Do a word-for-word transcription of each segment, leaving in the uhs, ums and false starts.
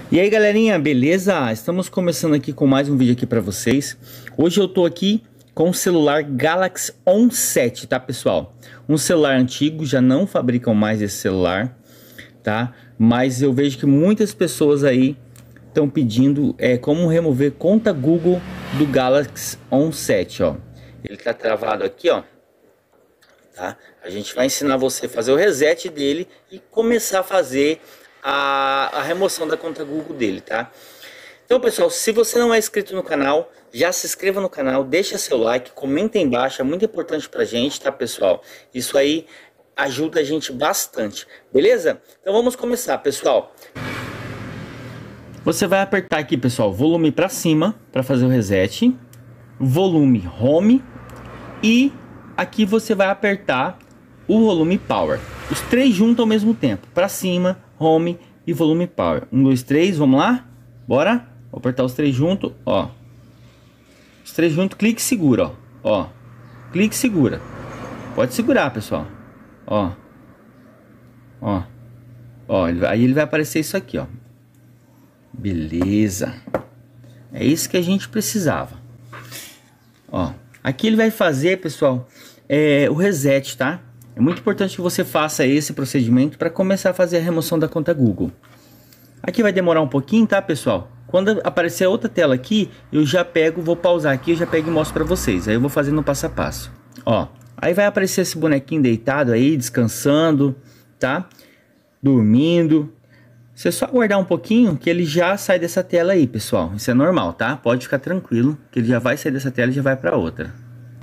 E aí galerinha, beleza? Estamos começando aqui com mais um vídeo aqui para vocês. Hoje eu tô aqui com o celular Galaxy On sete, tá pessoal? Um celular antigo, já não fabricam mais esse celular, tá? Mas eu vejo que muitas pessoas aí estão pedindo é, como remover conta Google do Galaxy On sete, ó. Ele tá travado aqui, ó. Tá? A gente vai ensinar você a fazer o reset dele e começar a fazer A, a remoção da conta Google dele, tá? Então pessoal, se você não é inscrito no canal, já se inscreva no canal, deixa seu like, comenta aí embaixo, é muito importante pra gente, tá pessoal? Isso aí ajuda a gente bastante, beleza? Então vamos começar, pessoal. Você vai apertar aqui, pessoal, volume pra cima para fazer o reset, volume home e aqui você vai apertar o volume power. Os três juntos ao mesmo tempo, para cima, home e volume power. Um, dois, três, vamos lá? Bora? Vou apertar os três juntos, ó. Os três juntos, clique e segura, ó. Ó. Clique e segura. Pode segurar, pessoal. Ó. Ó. Ó, aí ele vai aparecer isso aqui, ó. Beleza. É isso que a gente precisava. Ó. Aqui ele vai fazer, pessoal, é, o reset, tá? É muito importante que você faça esse procedimento para começar a fazer a remoção da conta Google. Aqui vai demorar um pouquinho, tá, pessoal? Quando aparecer outra tela aqui, eu já pego, vou pausar aqui, eu já pego e mostro para vocês. Aí eu vou fazendo passo a passo. Ó, aí vai aparecer esse bonequinho deitado aí, descansando, tá? Dormindo. Você só aguardar um pouquinho que ele já sai dessa tela aí, pessoal. Isso é normal, tá? Pode ficar tranquilo, que ele já vai sair dessa tela e já vai para outra.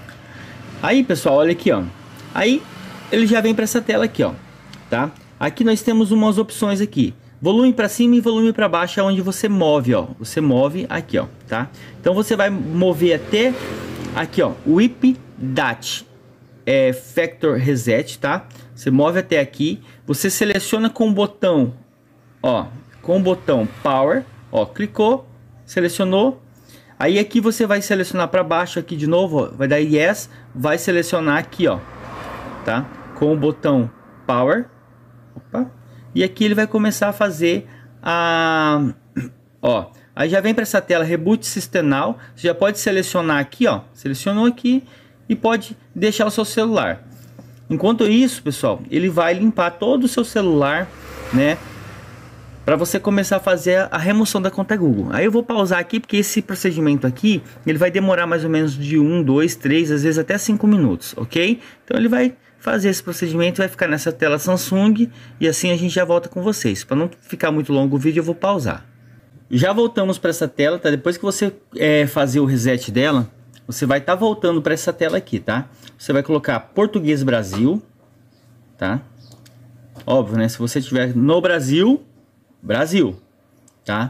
Aí, pessoal, olha aqui, ó. Aí ele já vem para essa tela aqui, ó, tá? Aqui nós temos umas opções aqui, volume para cima e volume para baixo, é onde você move, ó, você move aqui, ó, tá? Então você vai mover até aqui, ó, o I P D A T é Factor Reset, tá? Você move até aqui, você seleciona com o botão, ó, com o botão Power, ó, clicou, selecionou. Aí aqui você vai selecionar para baixo aqui de novo, ó, vai dar Yes, vai selecionar aqui, ó, tá? Com o botão Power. Opa. E aqui ele vai começar a fazer a... Ó, aí já vem para essa tela Reboot System Now. Você já pode selecionar aqui, ó. Selecionou aqui e pode deixar o seu celular. Enquanto isso, pessoal, ele vai limpar todo o seu celular, né? Para você começar a fazer a remoção da conta Google. Aí eu vou pausar aqui, porque esse procedimento aqui, ele vai demorar mais ou menos de um, dois, três, às vezes até cinco minutos, ok? Então ele vai fazer esse procedimento, vai ficar nessa tela Samsung e assim a gente já volta com vocês. Para não ficar muito longo o vídeo, eu vou pausar. Já voltamos para essa tela, tá? Depois que você é, fazer o reset dela, você vai estar tá voltando para essa tela aqui, tá? Você vai colocar Português Brasil, tá? Óbvio, né? Se você estiver no Brasil, Brasil, tá?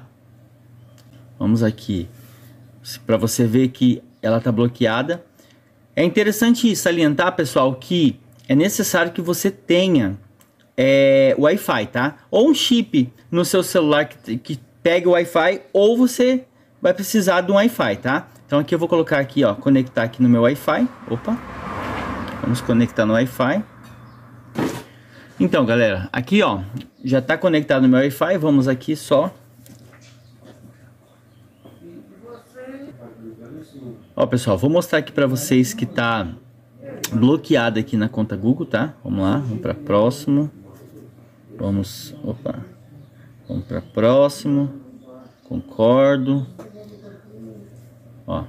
Vamos aqui para você ver que ela tá bloqueada. É interessante salientar, pessoal, que é necessário que você tenha é, Wi-Fi, tá? Ou um chip no seu celular que, que pegue o Wi-Fi, ou você vai precisar de um Wi-Fi, tá? Então aqui eu vou colocar aqui, ó, conectar aqui no meu Wi-Fi. Opa, vamos conectar no Wi-Fi. Então, galera, aqui, ó, já tá conectado no meu Wi-Fi. Vamos aqui só. Ó, pessoal, vou mostrar aqui para vocês que tá bloqueado aqui na conta Google, tá? Vamos lá, vamos para próximo. Vamos, opa. Vamos para próximo. Concordo. Ó.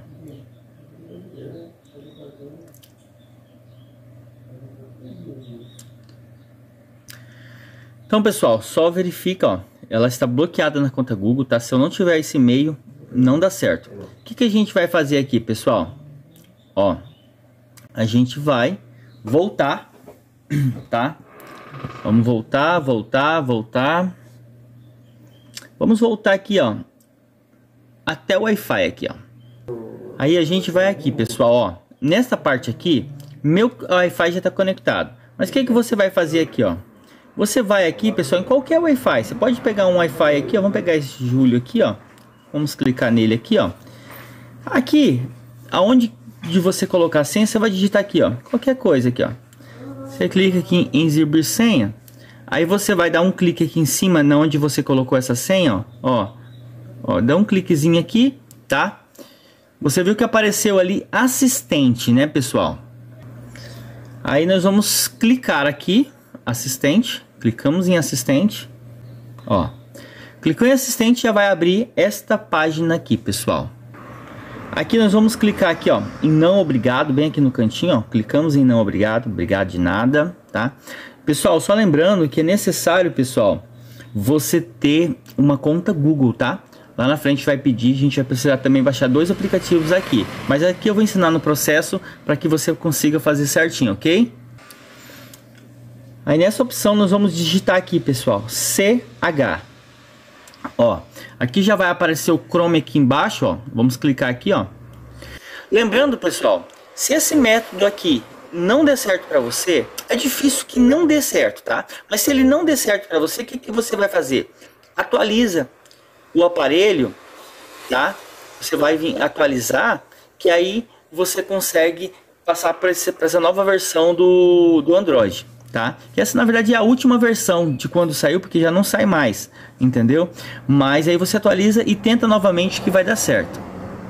Então, pessoal, só verifica, ó, ela está bloqueada na conta Google, tá? Se eu não tiver esse e-mail, não dá certo. O que que a gente vai fazer aqui, pessoal? Ó, a gente vai voltar, tá? Vamos voltar, voltar, voltar. Vamos voltar aqui, ó, até o Wi-Fi aqui, ó. Aí a gente vai aqui, pessoal, ó, nesta parte aqui, meu Wi-Fi já está conectado. Mas o que que você vai fazer aqui, ó? Você vai aqui, pessoal, em qualquer Wi-Fi. Você pode pegar um Wi-Fi aqui, ó. Vamos pegar esse Júlio aqui, ó. Vamos clicar nele aqui, ó. Aqui, aonde de você colocar a senha, você vai digitar aqui, ó. Qualquer coisa aqui, ó. Você clica aqui em exibir senha. Aí você vai dar um clique aqui em cima, na onde você colocou essa senha, ó, ó, ó, dá um cliquezinho aqui, tá? Você viu que apareceu ali assistente, né, pessoal? Aí nós vamos clicar aqui, assistente, clicamos em assistente, ó. Clicou em assistente, já vai abrir esta página aqui, pessoal. Aqui nós vamos clicar aqui, ó, em não obrigado, bem aqui no cantinho, ó. Clicamos em não obrigado, obrigado de nada, tá? Pessoal, só lembrando que é necessário, pessoal, você ter uma conta Google, tá? Lá na frente vai pedir, a gente vai precisar também baixar dois aplicativos aqui. Mas aqui eu vou ensinar no processo para que você consiga fazer certinho, ok? Aí nessa opção nós vamos digitar aqui, pessoal, C H. Ó, aqui já vai aparecer o Chrome aqui embaixo, ó. Vamos clicar aqui, ó. Lembrando, pessoal, se esse método aqui não der certo para você, é difícil que não dê certo, tá? Mas se ele não der certo para você, o que, que você vai fazer? Atualiza o aparelho, tá? Você vai vir atualizar, que aí você consegue passar para essa nova versão do, do Android. Tá? Que essa na verdade é a última versão de quando saiu, porque já não sai mais, entendeu? Mas aí você atualiza e tenta novamente que vai dar certo.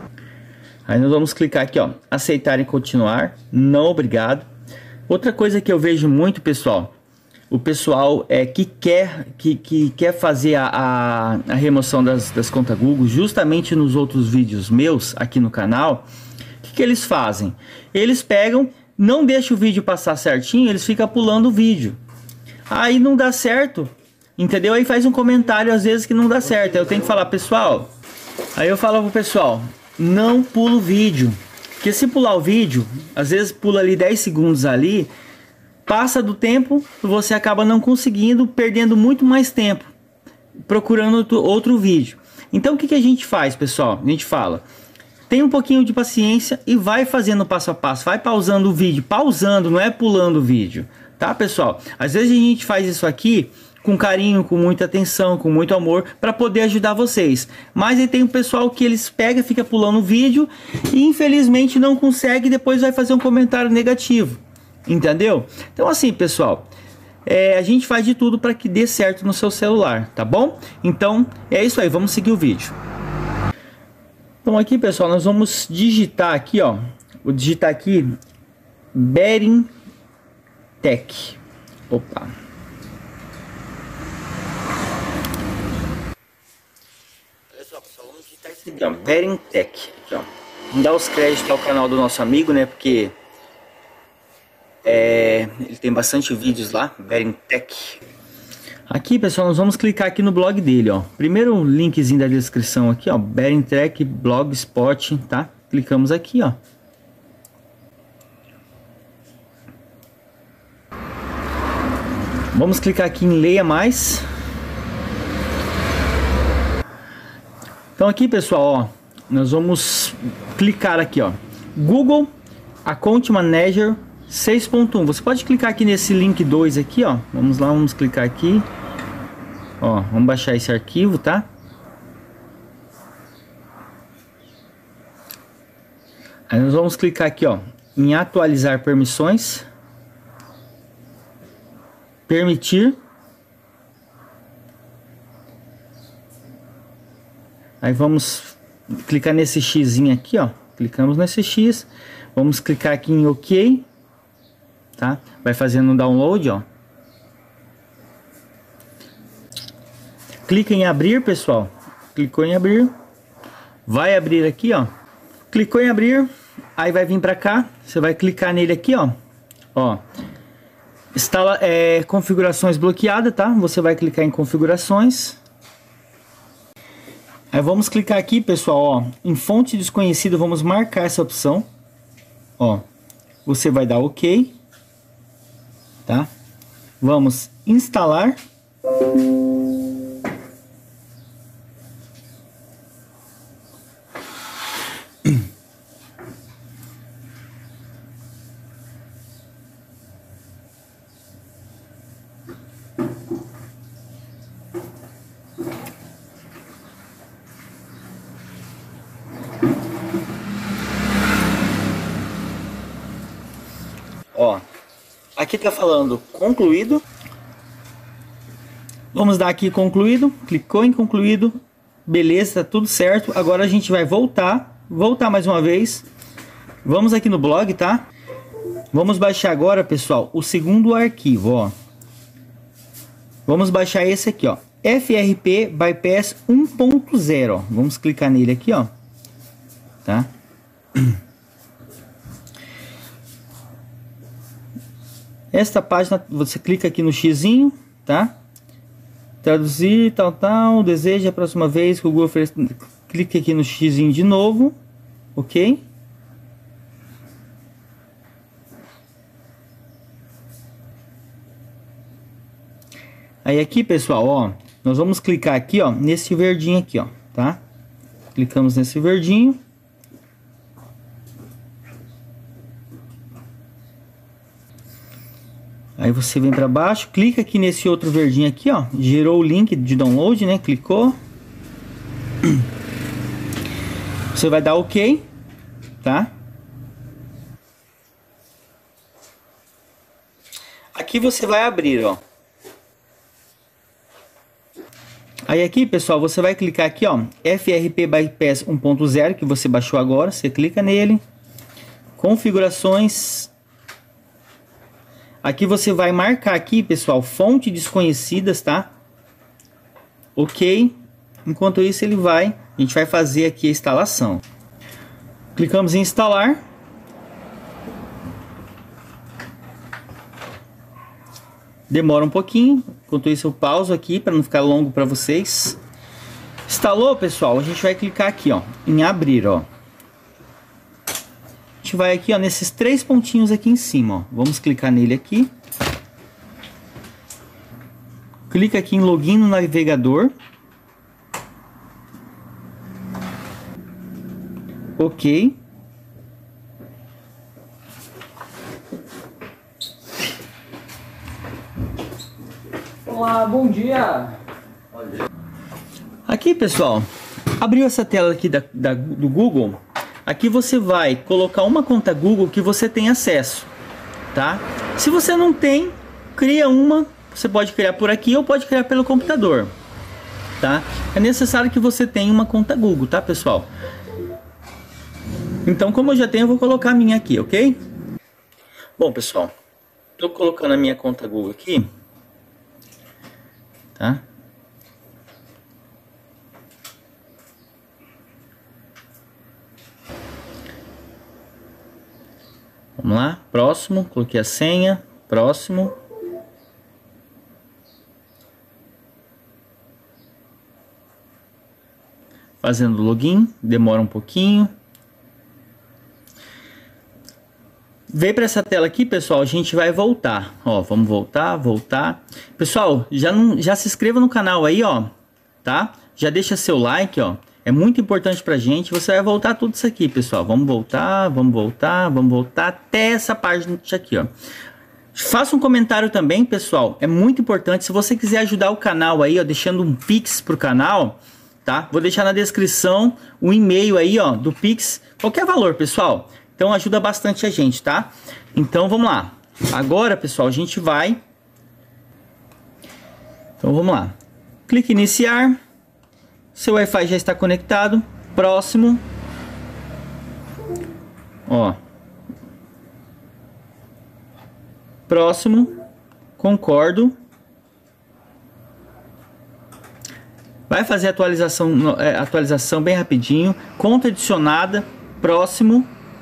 Aí nós vamos clicar aqui, ó, aceitar e continuar, não obrigado. Outra coisa que eu vejo muito, pessoal, o pessoal é que quer que, que quer fazer a, a, a remoção das, das contas Google, justamente nos outros vídeos meus aqui no canal. O que, que eles fazem? Eles pegam, não deixa o vídeo passar certinho, eles ficam pulando o vídeo. Aí não dá certo, entendeu? Aí faz um comentário às vezes que não dá certo. Aí eu tenho que falar, pessoal, aí eu falo pro pessoal, não pula o vídeo. Porque se pular o vídeo, às vezes pula ali dez segundos ali, passa do tempo, você acaba não conseguindo, perdendo muito mais tempo procurando outro, outro vídeo. Então o que, que a gente faz, pessoal? A gente fala, tem um pouquinho de paciência e vai fazendo passo a passo, vai pausando o vídeo, pausando, não é pulando o vídeo, tá, pessoal? Às vezes a gente faz isso aqui com carinho, com muita atenção, com muito amor, para poder ajudar vocês. Mas aí tem um pessoal que eles pega, fica pulando o vídeo e infelizmente não consegue e depois vai fazer um comentário negativo, entendeu? Então assim, pessoal, é, a gente faz de tudo para que dê certo no seu celular, tá bom? Então é isso aí, vamos seguir o vídeo. Então aqui, pessoal, nós vamos digitar aqui, ó, vou digitar aqui Bering Tech. Opa. Olha só, pessoal, vamos digitar esse aqui, ó, Bering Tech. Aqui, ó. Vamos dar os créditos ao canal do nosso amigo, né, porque é, ele tem bastante vídeos lá, Bering Tech. Aqui, pessoal, nós vamos clicar aqui no blog dele, ó. Primeiro linkzinho da descrição aqui, ó, Bering Tech Blogspot, tá? Clicamos aqui, ó. Vamos clicar aqui em leia mais. Então aqui, pessoal, ó, nós vamos clicar aqui, ó, Google Account Manager seis ponto um. Você pode clicar aqui nesse link dois aqui, ó. Vamos lá, vamos clicar aqui. Ó, vamos baixar esse arquivo, tá? Aí nós vamos clicar aqui, ó, em atualizar permissões. Permitir. Aí vamos clicar nesse xizinho aqui, ó. Clicamos nesse X. Vamos clicar aqui em OK. Tá? Vai fazendo um download, ó. Clica em abrir, pessoal. Clicou em abrir. Vai abrir aqui, ó. Clicou em abrir. Aí vai vir pra cá. Você vai clicar nele aqui, ó. Ó. Instala, é, configurações bloqueada, tá? Você vai clicar em configurações. Aí vamos clicar aqui, pessoal, ó. Em fonte desconhecida, vamos marcar essa opção. Ó. Você vai dar OK. Tá? Vamos instalar. Ó, aqui tá falando concluído. Vamos dar aqui concluído, clicou em concluído, beleza, tá tudo certo. Agora a gente vai voltar, voltar mais uma vez. Vamos aqui no blog, tá? Vamos baixar agora, pessoal, o segundo arquivo, ó. Vamos baixar esse aqui, ó, F R P Bypass um ponto zero, ó. Vamos clicar nele aqui, ó, tá? Esta página, você clica aqui no xizinho, tá? Traduzir, tal, tal, deseja a próxima vez que o Google oferece... Clique aqui no xizinho de novo, ok? Aí aqui, pessoal, ó, nós vamos clicar aqui, ó, nesse verdinho aqui, ó, tá? Clicamos nesse verdinho. Aí você vem para baixo, clica aqui nesse outro verdinho aqui, ó, gerou o link de download, né? Clicou. Você vai dar OK, tá? Aqui você vai abrir, ó. Aí aqui, pessoal, você vai clicar aqui, ó, F R P Bypass um ponto zero, que você baixou agora, você clica nele. Configurações. Aqui você vai marcar aqui, pessoal, fonte desconhecidas, tá? OK. Enquanto isso ele vai, a gente vai fazer aqui a instalação. Clicamos em instalar. Demora um pouquinho, enquanto isso eu pauso aqui para não ficar longo para vocês. Instalou, pessoal, a gente vai clicar aqui, ó, em abrir, ó. A gente vai aqui, ó, nesses três pontinhos aqui em cima, ó. Vamos clicar nele aqui. Clica aqui em login no navegador. OK. Olá, bom dia. Aqui, pessoal, abriu essa tela aqui da, da, do Google. Aqui você vai colocar uma conta Google que você tem acesso, tá? Se você não tem, cria uma. Você pode criar por aqui ou pode criar pelo computador, tá? É necessário que você tenha uma conta Google, tá, pessoal? Então, como eu já tenho, eu vou colocar a minha aqui, ok? Bom, pessoal, tô colocando a minha conta Google aqui, tá? Vamos lá, próximo, coloquei a senha, próximo. Fazendo login, demora um pouquinho. Veio para essa tela aqui, pessoal, a gente vai voltar. Ó, vamos voltar, voltar. Pessoal, já, não, já se inscreva no canal aí, ó, tá? Já deixa seu like, ó. É muito importante pra gente. Você vai voltar tudo isso aqui, pessoal. Vamos voltar, vamos voltar, vamos voltar até essa página aqui, ó. Faça um comentário também, pessoal. É muito importante. Se você quiser ajudar o canal aí, ó, deixando um Pix pro canal, tá? Vou deixar na descrição o e-mail aí, ó, do Pix. Qualquer valor, pessoal. Então ajuda bastante a gente, tá? Então vamos lá. Agora, pessoal, a gente vai... Então vamos lá. Clique em iniciar. Seu Wi-Fi já está conectado. Próximo. Ó. Próximo. Concordo. Vai fazer a atualização, atualização bem rapidinho. Conta adicionada. Próximo.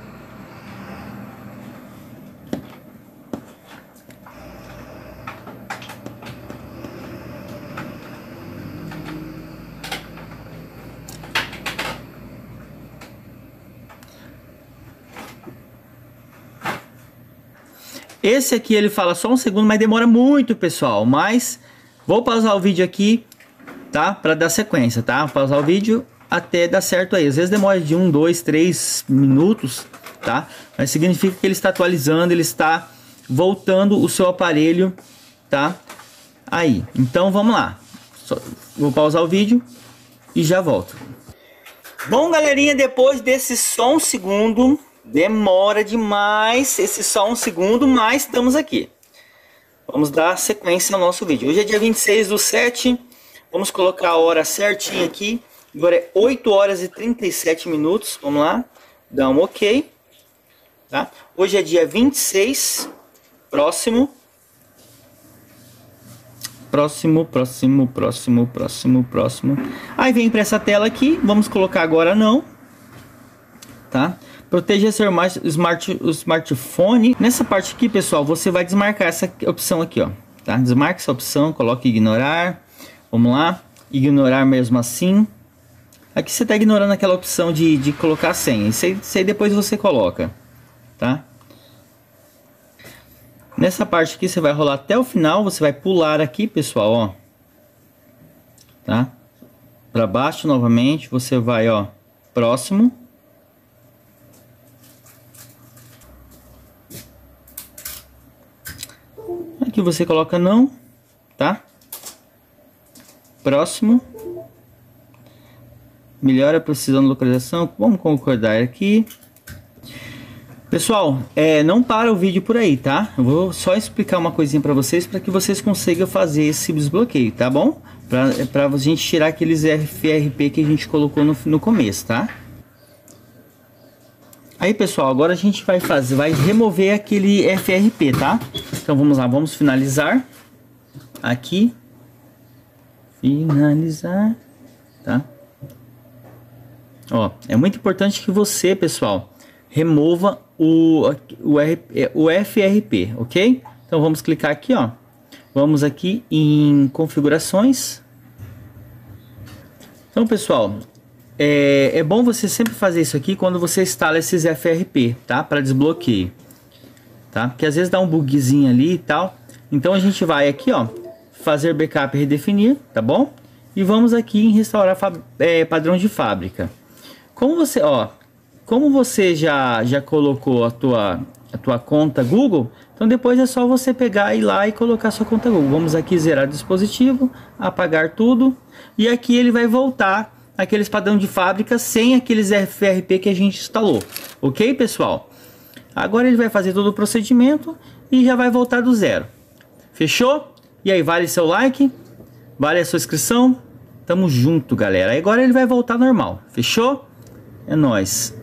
Esse aqui ele fala só um segundo, mas demora muito, pessoal. Mas vou pausar o vídeo aqui, tá? Para dar sequência, tá? Vou pausar o vídeo até dar certo aí. Às vezes demora de um, dois, três minutos, tá? Mas significa que ele está atualizando, ele está voltando o seu aparelho, tá? Aí, então vamos lá. Só, vou pausar o vídeo e já volto. Bom, galerinha, depois desse só um segundo... Demora demais esse só um segundo, mas estamos aqui. Vamos dar sequência ao nosso vídeo. Hoje é dia vinte e seis do sete. Vamos colocar a hora certinha aqui. Agora é oito horas e trinta e sete minutos. Vamos lá. Dá um ok. Tá? Hoje é dia vinte e seis. Próximo. Próximo, próximo, próximo, próximo, próximo. Aí vem para essa tela aqui. Vamos colocar agora não. Tá? Proteja seu smart, o smartphone. Nessa parte aqui, pessoal, você vai desmarcar essa opção aqui, ó. Tá? Desmarque essa opção, coloque ignorar. Vamos lá. Ignorar mesmo assim. Aqui você está ignorando aquela opção de, de colocar a senha. Isso aí, isso aí depois você coloca. Tá? Nessa parte aqui você vai rolar até o final. Você vai pular aqui, pessoal, ó. Tá? Para baixo novamente. Você vai, ó. Próximo. Aqui você coloca não, tá? Próximo. Melhora a precisão da localização. Vamos concordar aqui. Pessoal, é, não para o vídeo por aí, tá? Eu vou só explicar uma coisinha para vocês, para que vocês consigam fazer esse desbloqueio, tá bom? Para para a gente tirar aqueles F R P que a gente colocou no, no começo, tá? Aí, pessoal, agora a gente vai fazer, vai remover aquele F R P, tá? Então vamos lá, vamos finalizar aqui, finalizar, tá? Ó, é muito importante que você, pessoal, remova o, o, o F R P, ok? Então vamos clicar aqui, ó, vamos aqui em configurações. Então, pessoal, É, é bom você sempre fazer isso aqui quando você instala esses F R P, tá? Para desbloqueio, tá? Porque às vezes dá um bugzinho ali e tal. Então a gente vai aqui, ó, fazer backup e redefinir, tá bom? E vamos aqui em restaurar é, padrão de fábrica. Como você, ó, como você já já colocou a tua a tua conta Google, então depois é só você pegar e ir lá e colocar a sua conta Google. Vamos aqui zerar o dispositivo, apagar tudo e aqui ele vai voltar aqueles padrão de fábrica sem aqueles F R P que a gente instalou, ok, pessoal? Agora ele vai fazer todo o procedimento e já vai voltar do zero. Fechou? E aí, vale seu like? Vale a sua inscrição? Tamo junto, galera. Agora ele vai voltar normal. Fechou? É nóis.